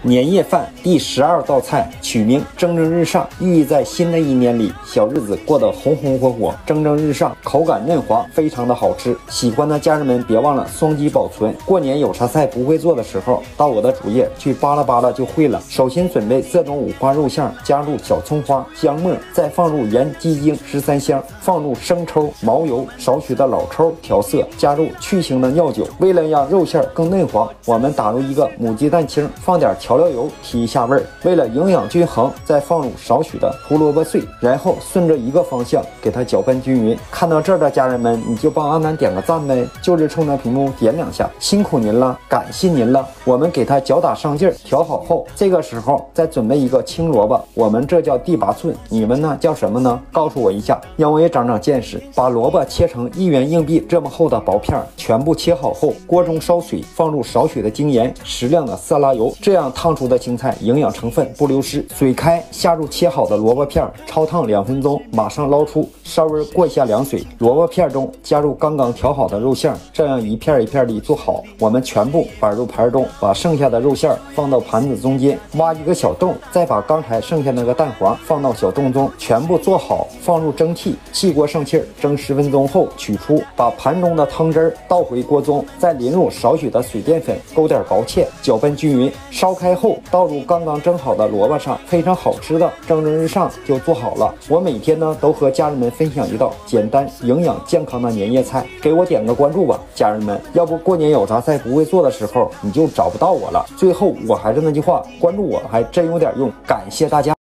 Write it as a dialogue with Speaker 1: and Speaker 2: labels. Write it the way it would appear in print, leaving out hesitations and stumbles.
Speaker 1: 年夜饭第12道菜取名蒸蒸日上，寓意在新的一年里小日子过得红红火火，蒸蒸日上，口感嫩滑，非常的好吃。喜欢的家人们别忘了双击保存。过年有啥菜不会做的时候，到我的主页去扒拉扒拉就会了。首先准备这种五花肉馅，加入小葱花、姜末，再放入盐、鸡精、13香，放入生抽、毛油、少许的老抽调色，加入去腥的料酒。为了让肉馅更嫩滑，我们打入一个母鸡蛋清，放点调料油提一下味儿。为了营养均衡，再放入少许的胡萝卜碎，然后顺着一个方向给它搅拌均匀。看到这儿的家人们，你就帮阿南点个赞呗，就是冲着屏幕点2下，辛苦您了，感谢您了。我们给它搅打上劲儿，调好后，这个时候再准备一个青萝卜，我们这叫第8寸，你们呢叫什么呢？告诉我一下，让我也长长见识。把萝卜切成1元硬币这么厚的薄片，全部切好后，锅中烧水，放入少许的精盐，适量的色拉油，这样烫出的青菜营养成分不流失。水开，下入切好的萝卜片，焯烫2分钟，马上捞出，稍微过一下凉水。萝卜片中加入刚刚调好的肉馅，这样一片一片地做好。我们全部摆入盘中，把剩下的肉馅放到盘子中间，挖一个小洞，再把刚才剩下那个蛋黄放到小洞中，全部做好，放入蒸屉，气锅上气儿，蒸10分钟后取出，把盘中的汤汁倒回锅中，再淋入少许的水淀粉，勾点薄芡，搅拌均匀。烧开后倒入刚刚蒸好的萝卜上，非常好吃的蒸蒸日上就做好了。我每天呢都和家人们分享一道简单、营养、健康的年夜菜，给我点个关注吧，家人们。要不过年有啥菜不会做的时候，你就找不到我了。最后我还是那句话，关注我还真有点用，感谢大家。